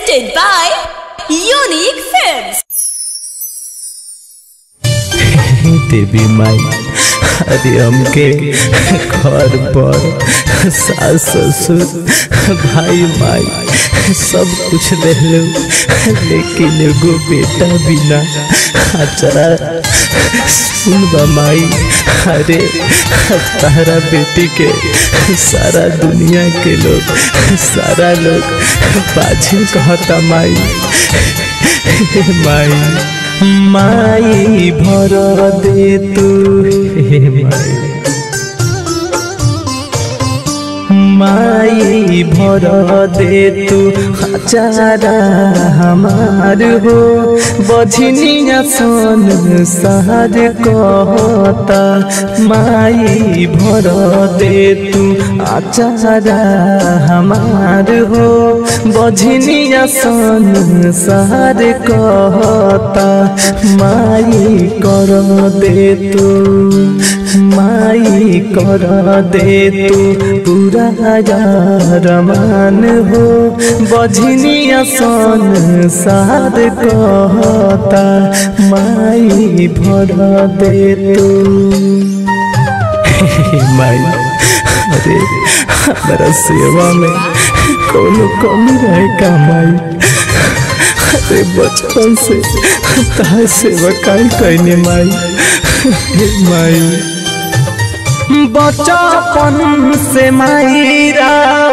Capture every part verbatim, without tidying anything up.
presented by Unique Films. देवी माई अरे हमके घर पर सास ससुर भाई माई सब कुछ दे लो, लेकिन एगो बेटा बिना अचरा सुन माई। अरे तारा बेटी के सारा दुनिया के लोग सारा लोग बाजी कहता माई। माई माई भर दे तू हे माई, माई भर दे तू हजारा हमार हो। बझनिया सन सार कहता माई भर दे तू हजारा हमार हो। बझनिया सन सार कहता माई कर दे तू, माई कर दे तू पूरा रमान हो। बझनिया सन सार कहता माई भर दे तू। माई अरे हमारा सेवा में कोनो कमी रहे का माई? अरे बचपन से तार सेवा काई कहने माई। माई बचपन से माईरा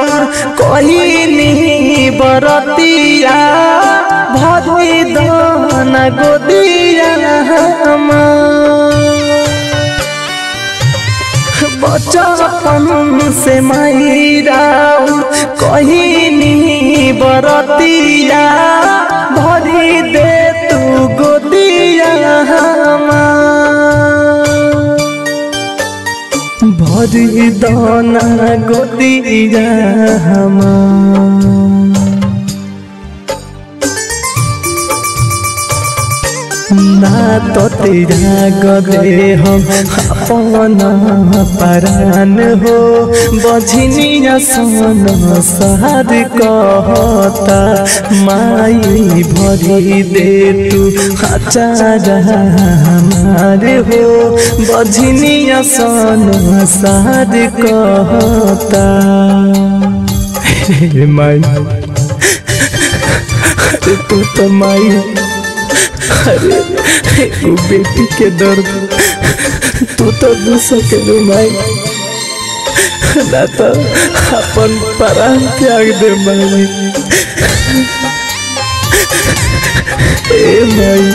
कहनी बरतिया भरी दान गोदिया। बचपन से माईरा कहनी बरतिया भरी दे तू गोदिया। भरी दाना गोदिया हमार। ना तो तेरा गदे हम अपना परान हो। बझनिया सन सार कहता माई भरी दे तू हजारा हमार हो। बझनिया सन सार कहता माई। अरे तू तो माई, अरे वो बेटी के दर्द तू तो बुझ सके माई, ना तो अपन प्राण त्याग दे माई। ए माई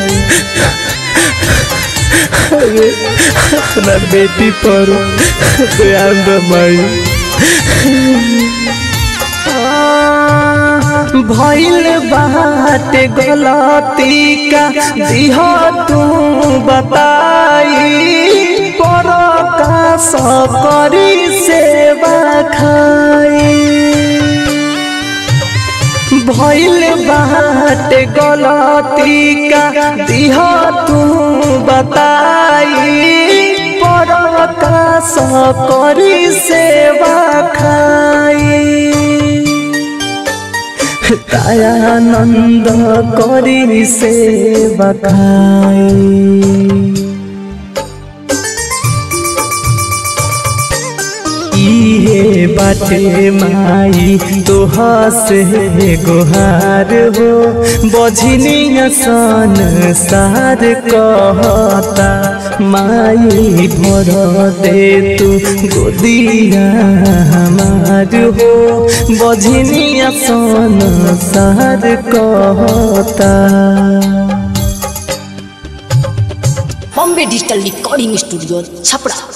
अरे अपना बेटी पर ध्यान दे माई। भइल बात गलती का दिह तू बताई। पर का सकरी सेवा खाई। भइल बात गलती का दिह तू बताई। पर का सकरी सेवा खाई। दयानंद करी सेवा खाई। इहे बाटे माई तोहा से गुहार हो। बझनिया सन सार कहता माई भर दे तू गोदिया हमार हो। बझनिया सन सार कहता। Bombay digital recording studio Chhapra.